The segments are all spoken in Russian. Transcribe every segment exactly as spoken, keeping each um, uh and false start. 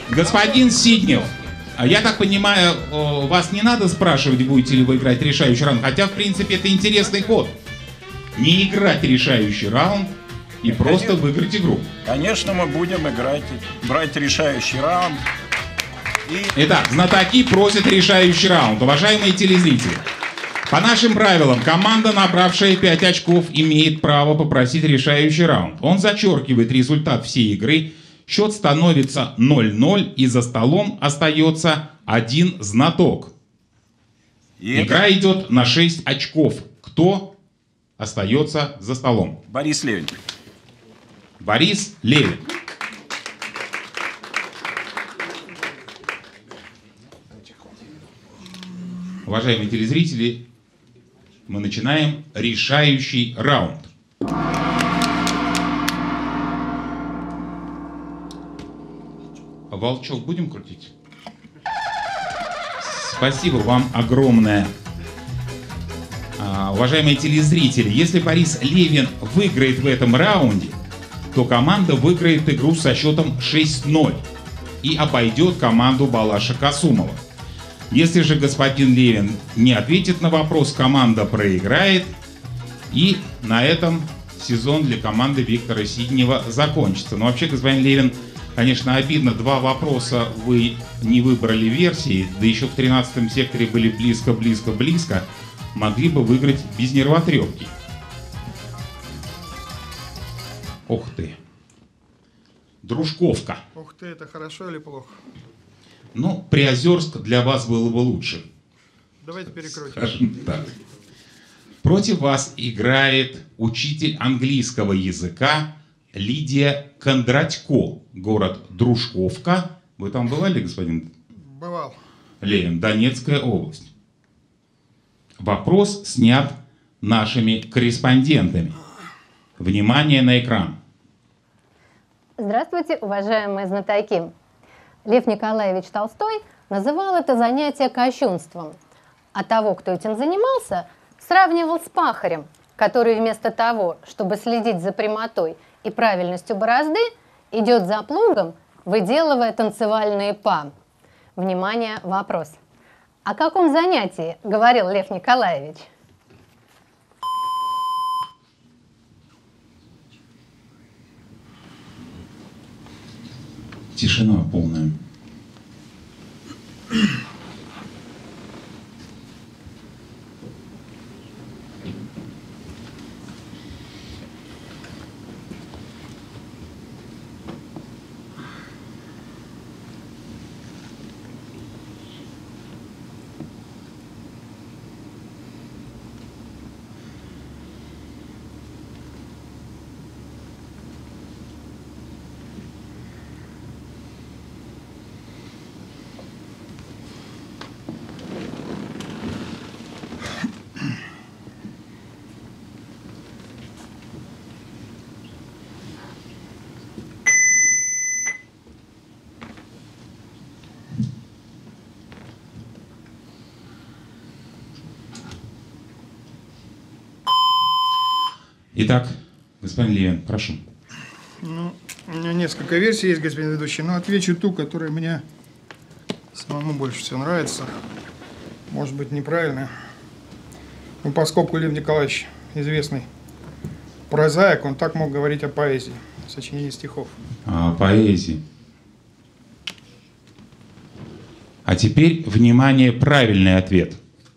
Господин Сиднев, я так понимаю, вас не надо спрашивать, будете ли вы играть решающий раунд, хотя, в принципе, это интересный ход. Не играть решающий раунд и просто выиграть игру. Конечно, мы будем играть, брать решающий раунд. И... Итак, знатоки просят решающий раунд. Уважаемые телезрители, по нашим правилам, команда, набравшая пять очков, имеет право попросить решающий раунд. Он зачеркивает результат всей игры. Счет становится ноль ноль, и за столом остается один знаток. И Игра это... идет на шесть очков. Кто остается за столом? Борис Левин. Борис Левин. Уважаемые телезрители, мы начинаем решающий раунд. Волчок будем крутить? Спасибо вам огромное. А, уважаемые телезрители, если Борис Левин выиграет в этом раунде, то команда выиграет игру со счетом шесть ноль и обойдет команду Балаша Касумова. Если же господин Левин не ответит на вопрос, команда проиграет, и на этом сезон для команды Виктора Сиднева закончится. Но вообще, господин Левин, конечно, обидно, два вопроса вы не выбрали версии, да еще в тринадцатом секторе были близко-близко-близко, могли бы выиграть без нервотрепки. Ух ты. Дружковка. Ух ты, это хорошо или плохо? Ну, Приозерск для вас было бы лучше. Давайте перекрутим. Скажем так. Против вас играет учитель английского языка Лидия Кондратько, город Дружковка. Вы там бывали, господин? Бывал. Левин, Донецкая область. Вопрос снят нашими корреспондентами. Внимание на экран. Здравствуйте, уважаемые знатоки. Лев Николаевич Толстой называл это занятие кощунством, а того, кто этим занимался, сравнивал с пахарем, который вместо того, чтобы следить за прямотой и правильностью борозды, идет за плугом, выделывая танцевальные па. Внимание, вопрос. О каком занятии говорил Лев Николаевич? Тишина полная. Итак, господин Левин, прошу. Ну, у меня несколько версий есть, господин ведущий, но отвечу ту, которая мне самому больше всего нравится. Может быть, неправильно. Ну, поскольку Лев Николаевич известный прозаик, он так мог говорить о поэзии, сочинении стихов. О поэзии. А теперь, внимание, правильный ответ.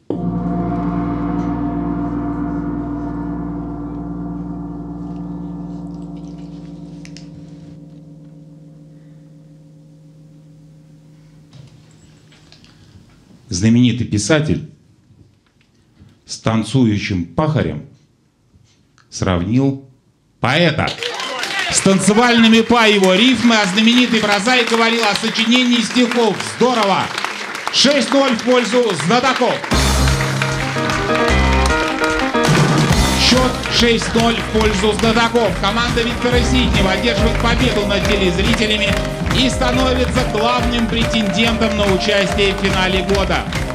Знаменитый писатель с танцующим пахарем сравнил поэта. С танцевальными па его рифмы, а знаменитый прозаик говорил о сочинении стихов. Здорово! шесть ноль в пользу знатоков. Счет шесть ноль в пользу знатоков. Команда Виктора Сиднева одерживает победу над телезрителями и становится главным претендентом на участие в финале года.